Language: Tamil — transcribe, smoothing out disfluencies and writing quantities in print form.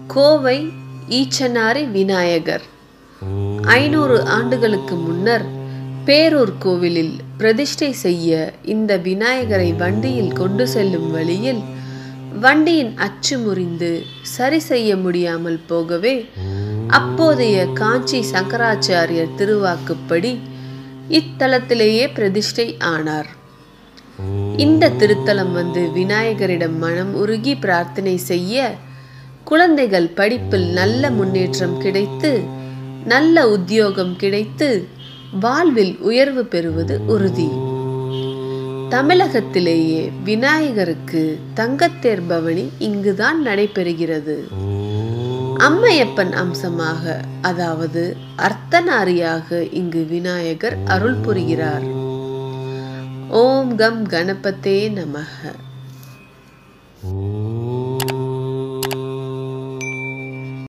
கோவை ஈச்சனாரி விநாயகர் 500 ஆண்டுகளுக்கு முன்னர் பேரூர் கோவிலில் பிரதிஷ்டை செய்ய இந்த விநாயகரை வண்டியில் கொண்டு செல்லும் வழியில் வண்டியின் அச்சு முறிந்து சரி செய்ய முடியாமல் போகவே அப்போதைய காஞ்சி சங்கராச்சாரியர் திருவாக்குப்படி இத்தலத்திலேயே பிரதிஷ்டை ஆனார். இந்த திருத்தலம் வந்து விநாயகரிடம் மனம் உருகி பிரார்த்தனை செய்ய குழந்தைகள் படிப்பில் நல்ல முன்னேற்றம் கிடைத்து நல்ல உத்தியோகம் கிடைத்து வாழ்வில் உயர்வு பெறுவது உறுதி. தமிழகத்திலேயே விநாயகருக்கு தங்கத்தேர் பவனி இங்குதான் நடைபெறுகிறது. அம்மையப்பன் அம்சமாக, அதாவது அர்த்தநாரியாக இங்கு விநாயகர் அருள் புரிகிறார். ஓம் கம் கணபதே நமக.